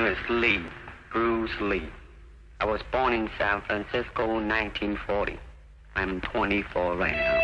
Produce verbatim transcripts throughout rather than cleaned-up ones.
is Lee, Bruce Lee. I was born in San Francisco in nineteen forty. I'm twenty-four right now.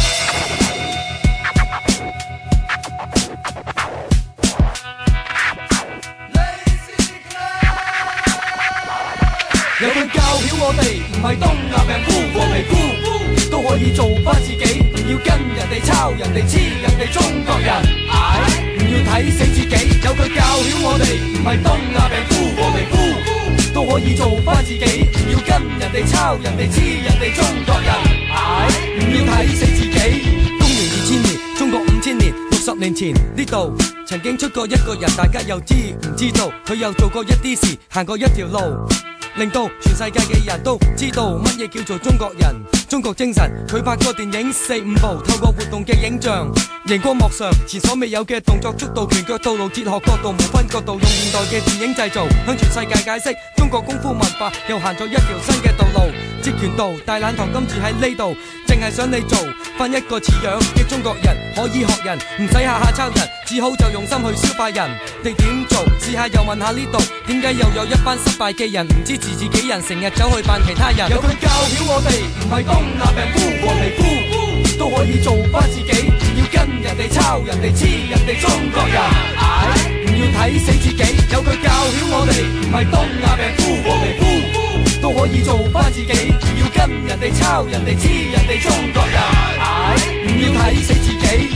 有佢教曉我哋，唔係東亞病夫和皮膚都可以做返自己，唔要跟人哋抄人哋黐人哋中國人，唔要睇死自己。有佢教曉我哋，唔係東亞病夫和皮膚都可以做返自己，唔要跟人哋抄人哋黐人哋中國人，唔要睇死自己。公元二千年，中國五千年，六十年前呢度曾經出過一個人，大家又知唔知道？佢又做過一啲事，行過一條路。 令到全世界嘅人都知道乜嘢叫做中國人、中國精神。佢拍過電影四五部，透過活動嘅影像，熒光幕上前所未有嘅動作速度、拳腳套路、哲學角度、無分角度，用現代嘅電影製造，向全世界解釋中國功夫文化，又行咗一條新嘅道路。截拳道、大懶堂今次喺呢度，淨係想你做翻一個似樣嘅中國人，可以學人，唔使下下抄人，只好就用心去消化人哋點做。試下又問下呢度，點解又有一班失敗嘅人唔支持自己人，成日走去扮其他人？有佢教曉我哋，唔係東亞病夫和皮膚都可以做翻自己，唔要跟人哋抄人哋黐人哋中國人，唔要睇死自己。有佢教曉我哋，唔係東亞病夫和皮膚都可以做翻自己，唔要跟人哋抄人哋黐人哋中國人，唔要睇死自己。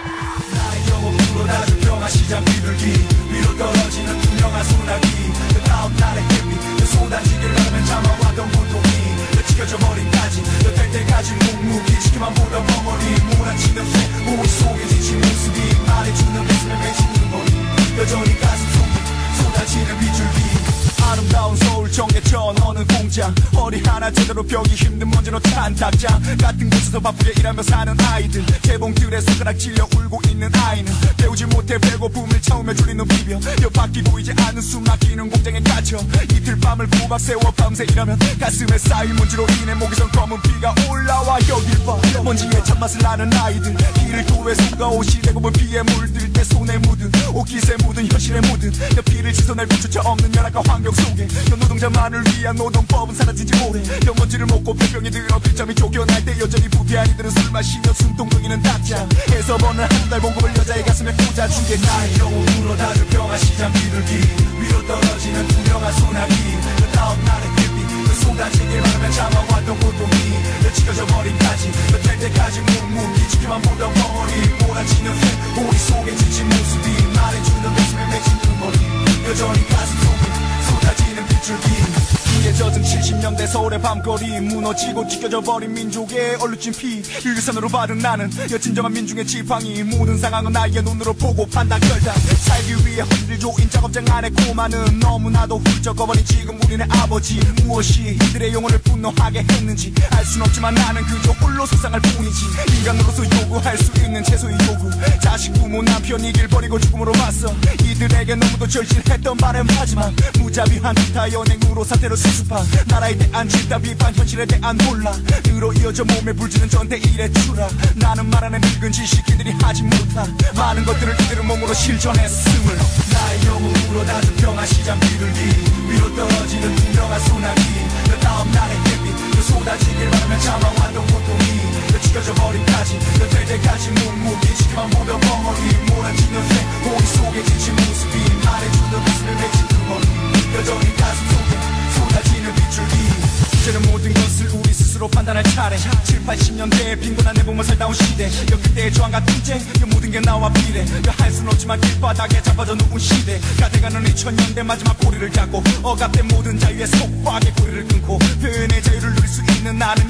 시장 비둘기 위로 떨어지는 투명한 소나기 그 다음 날의 햇빛 그 쏟아지길 바라면 참아왔던 고통이 그 지켜져 버린까지 그 될 때까지 묵묵히 지켜만 보던 벙어리 몰아치는 새 우리 속에 지친 모습이 말해주는 가슴에 맺히는 머리 여전히 가슴 속에 쏟아지는 빗줄기 아름다운 서울 정계천 어느 공장 허리 하나 제대로 펴기 힘든 먼지로 탄 닭장 같은 곳에서 바쁘게 일하며 사는 아이들 재봉틀에 손가락 찔려 울고 있는 아이는 배우지 못해 배고픔을 참으며 졸리는 비벼 옆바퀴 보이지 않는 숨 막히는 공장에 갇혀 이틀 밤을 꼬박 세워 밤새 일하면 가슴에 쌓인 먼지로 인해 목에선 검은 피가 올라와 여길 봐 먼지에 참맛을 아는 아이들 길을 도에 손과 옷이 배고픈 피에 물들 때 손에 묻은 옷깃에 묻은 현실에 묻은 그 피를 씻어낼 부조차 없는 열악한 환경 속에 여 노동자만을 위한 노동법은 사라진지 오래 여 먼지를 먹고 폐병이 들어 필점이 쫓겨날 때 여전히 부패한 이들은 술 마시며 숨통둥이는 닭장에서 버는 한 달 봉급을 여자의 가슴에 꽂아주게 나의 영혼으로 다들 평화 시장 비둘기 위로 떨어지는 투명한 소나기 그 다음 날의 햇빛 그 쏟아지길 바라며 참아왔던 고통이 내 지켜져 버린까지 그 될 때까지 묵묵히 지켜만 보던 벙어리 몰아치는 새 우리 속에 지친 모습이 말해주는 가슴에 맺히는 머리 여전히 가슴 속에 쏟아지는 빗줄기 이에 젖은 칠십 년대 서울의 밤거리 무너지고 찢겨져 버린 민족의 얼룩진 피 일산으로 받은 나는 여진정한 민중의 지팡이 모든 상황은 나의 눈으로 보고 판단 결단 살기 위해 헌들 조인 작업장 안에 고마는 너무나도 훌쩍 꺼버린 지금 우리네 아버지 무엇이 이들의 영혼을 분노하게 했는지 알 순 없지만 나는 그저 홀로 속상할 뿐이지 인간으로서 요구할 수 있는 최소의 요구 자식 부모 남편 이 길 버리고 죽음으로 맞서 이들에게 너무도 절실했던 바람 하지만 무자비한 기타 연행으로 사태를 수습한 나라에 대한 집단 비판 현실에 대한 논란으로 이어져 몸에 불지는 전대일의 추락 나는 말하는 늙은 지식인들이 하지 못한 많은 것들을 이들은 몸으로 실천했음을 나의 영혼으로 다진 평화 시장 비둘기 위로 떨어지는 투명한 소나기 그 다음 날의 햇빛 그 쏟아지길 바라며 참아왔던 고통이 그 지켜져 버린까지 그 될 때까지 묵묵히 지켜만 보던 벙어리 몰아치는 새 우리 속에 지친 모습이 말해주는 가슴에 맺히는 머리 여전히 가슴 속에 쏟아지는 빗줄기 이제는 모든 것을 우리 스스로 판단할 차례 칠, 팔십 년대에 빈곤한 내 몸을 살다 온 시대 여 그때의 저항 같은 쟁 여 모든 게 나와 비례 할 순 없지만 길바닥에 잡아져 누운 시대 가대가는 이천 년대 마지막 고리를 잡고 억압된 모든 자유의 속박의 고리를 끊고 표현의 자유를 누릴 수 있는 나는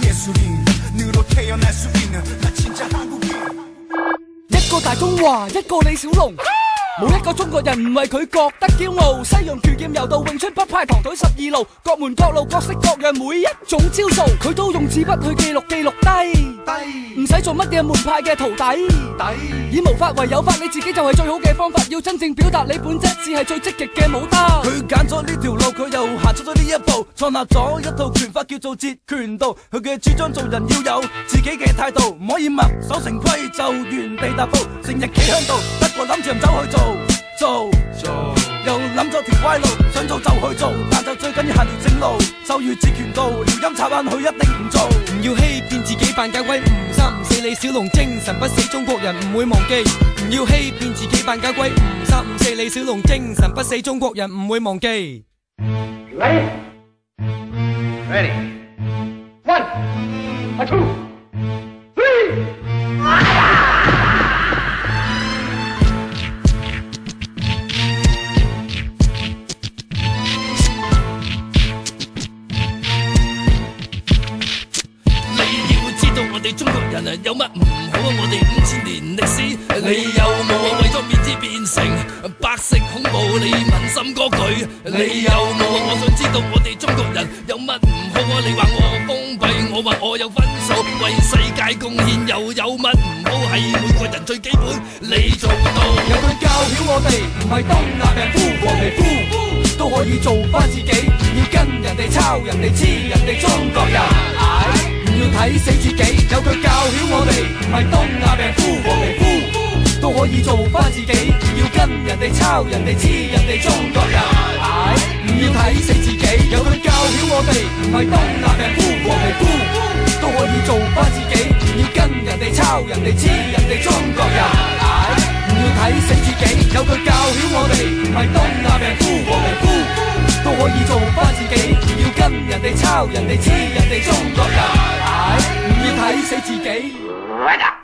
예술인으로 태어날 수 있는 나 진짜 한국인 一個大中華，一個李小龍。 冇一個中國人唔為佢覺得驕傲，西洋拳劍柔道詠春北派唐腿十二路，各門各路各式各樣每一種招數，佢都用紙筆去記錄記錄低，唔使做乜嘢門派嘅徒弟，以無法為有法，你自己就係最好嘅方法，要真正表達你本質只係最積極嘅武德。佢揀咗呢條路，佢又行出咗呢一步，創立咗一套拳法叫做截拳道。佢嘅主張做人要有自己嘅態度，唔可以墨守成規就原地踏步，成日企響度，不過諗住唔走去做做做。 又諗咗條歪路，想做就去做，但就最緊要行條正路。手語截拳道，撩音插眼佢一定唔做。 唔要欺騙自己扮假鬼，唔三唔四李小龍精神不死，中國人唔會忘記。唔要欺騙自己扮假鬼，唔三唔四李小龍精神不死，中國人唔會忘記。 Ready? Ready. One, a two, three. 我哋中國人啊，有乜唔好啊？我哋五千年歷史，你有冇啊？為咗面子變成白色恐怖，你問心嗰句，你有冇啊？我想知道我哋中國人有乜唔好啊？你話我封閉，我話我有分數，為世界貢獻又有乜唔好？係每個人最基本，你做到。 有句教曉我哋，唔係東亞病夫、黃皮膚都可以做返自己，唔要跟人哋抄、人哋黐、人哋中國人。要睇死自己，有句教曉我哋，唔係東亞病夫、黃皮膚都可以做返自己，唔要跟人哋抄、人哋黐、人哋中國人。唔要睇死自己，有句教曉我哋，唔係東亞病夫、黃皮膚都可以做返自己，唔要跟人哋抄、人哋黐、人哋中國人。唔要睇死自己，有句教曉我哋，唔係東亞病夫、黃皮膚都可以做返自己，唔要跟人哋抄、人哋黐、人哋中國人。唔要睇死自己。